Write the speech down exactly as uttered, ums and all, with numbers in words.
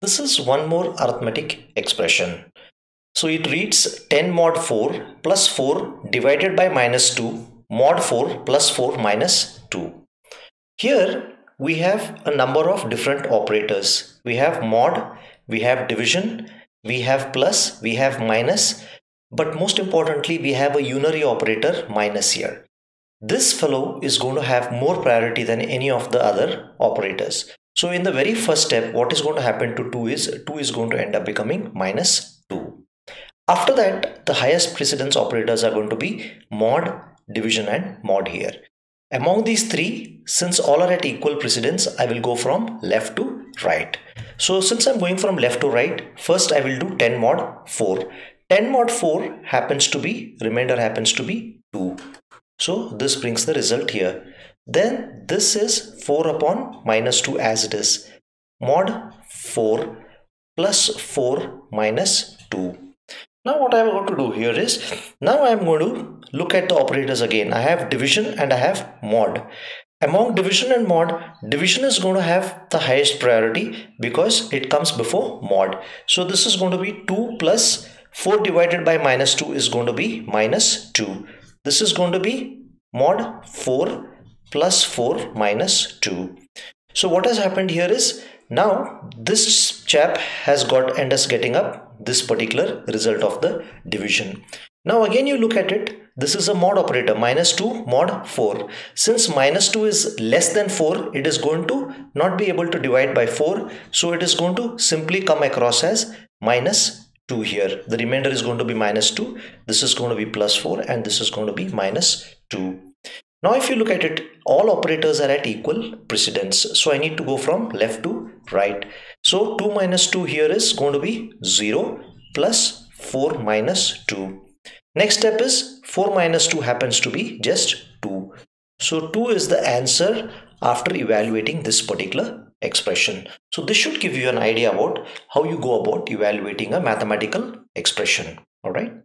This is one more arithmetic expression. So it reads ten mod four plus four divided by minus two mod four plus four minus two. Here we have a number of different operators. We have mod, we have division, we have plus, we have minus, but most importantly we have a unary operator minus here. This fellow is going to have more priority than any of the other operators. So in the very first step, what is going to happen to two is two is going to end up becoming minus two. After that, the highest precedence operators are going to be mod, division and mod here. Among these three, since all are at equal precedence, I will go from left to right. So since I'm going from left to right, first I will do ten mod four. ten mod four happens to be, remainder happens to be two. So this brings the result here. Then this is four upon minus two as it is. Mod four plus four minus two. Now what I am going to do here is, now I am going to look at the operators again. I have division and I have mod. Among division and mod, division is going to have the highest priority because it comes before mod. So this is going to be two plus four divided by minus two is going to be minus two. This is going to be mod four plus four minus two. So what has happened here is, now this chap has got and is getting up this particular result of the division. Now again you look at it, this is a mod operator, minus two mod four. Since minus two is less than four, it is going to not be able to divide by four, so it is going to simply come across as minus two here. The remainder is going to be minus two, this is going to be plus four and this is going to be minus two. Now if you look at it, all operators are at equal precedence, so I need to go from left to right. So two minus two here is going to be zero plus four minus two. Next step is four minus two happens to be just two. So two is the answer after evaluating this particular expression. So this should give you an idea about how you go about evaluating a mathematical expression. All right.